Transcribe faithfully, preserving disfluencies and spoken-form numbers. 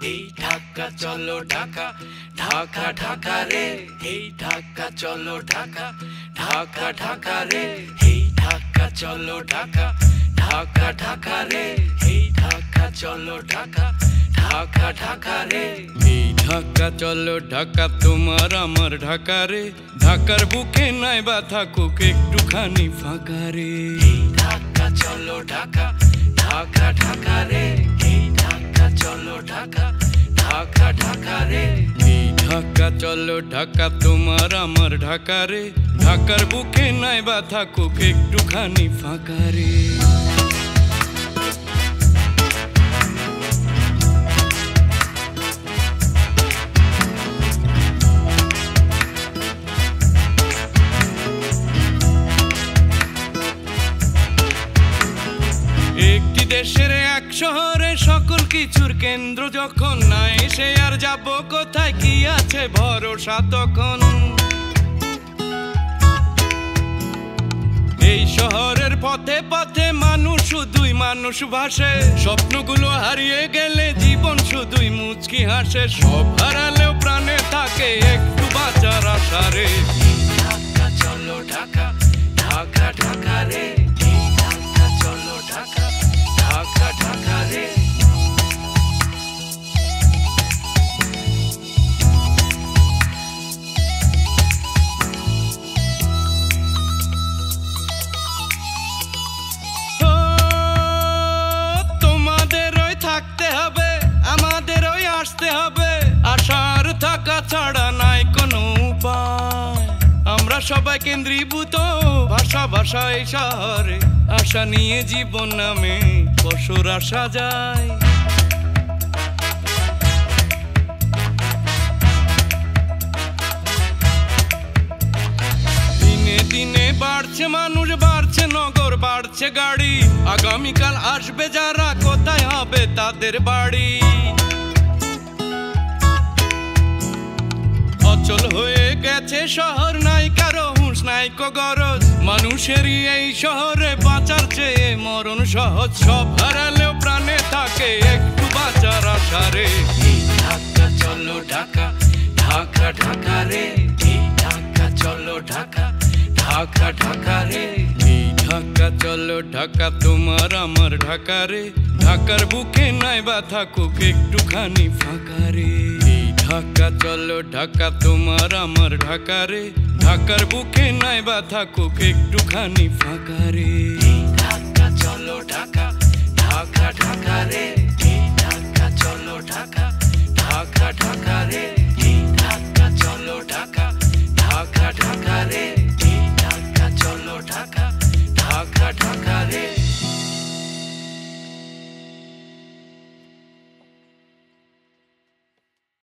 এই ঢাকা চলো ঢাকা ঢাকা ঢাকা রে এই ঢাকা চলো ঢাকা ঢাকা ঢাকা রে এই ঢাকা চলো ঢাকা ঢাকা ঢাকা রে এই ঢাকা চলো ঢাকা ঢাকা ঢাকা রে এই ঢাকা চলো ঢাকা তোমার আমার ঢাকা রে ঢাকার বুকে নাই বা থাকুক একটুখানি ফাঁকা রে এই ঢাকা চলো ঢাকা ঢাকা ঢাকা রে এই ঢাকা চলো ঢাকা ঢাকা ঢাকা রে এই ঢাকা চলো ঢাকা তোমার আমার ঢাকা রে ঢাকার বুকে নাই বা থাকুক একটুখানি ফাঁকা রে একটি দেশের এক শহরে সকল কিছুর কেন্দ্র যখন নাই সে আর যাব কোথায় কি আছে ভরসা তখন এই শহরের পথে পথে মানুষ শুধুই মানুষ ভাসে স্বপ্নগুলো হারিয়ে গেলে জীবন শুধুই মুচকি হাসে সব হারালেও প্রাণে থাকে একটু বাঁচার আশা রে ঢাকা চলো ঢাকা ঢাকা ঢাকা রে ঢাকা চলো ঢাকা ঢাকা ঢাকা রে তোমাদেরই থাকতে হবে আমাদেরই আসতে হবে আশার থাকা ছাড়া নাই কোনো উপায় আমরা সবাই কেন্দ্রীভূত ভাষা ভাষা এই শহরে আশা নিয়ে জীবন নামে পশুর আসা যায় দিনে দিনে বাড়ছে মানুষ বাড়ছে নগর বাড়ছে গাড়ি আগামীকাল আসবে যারা কোথায় হবে তাদের বাড়ি অচল হয়ে গেছে শহর নাই কারো হুঁশ নাই কো গরজ মানুষেরই এই শহরে বাঁচার চেয়ে মরণ সহজ সব হারালেও প্রাণে থাকে একটু বাঁচার আশা রে ঢাকা চলো ঢাকা ঢাকা ঢাকা রে ঢাকা চলো ঢাকা ঢাকা ঢাকা রে ঢাকা চলো ঢাকা তোমার আমার ঢাকা রে ঢাকার বুকে নাই বা থাকুক একটুখানি ফাঁকা রে ঢাকা চলো ঢাকা তোমার আমার ঢাকা রে ঢাকার বুকে নাই বা থাকুক একটুখানি ফাঁকা রে ঢাকা চলো ঢাকা ঢাকা ঢাকা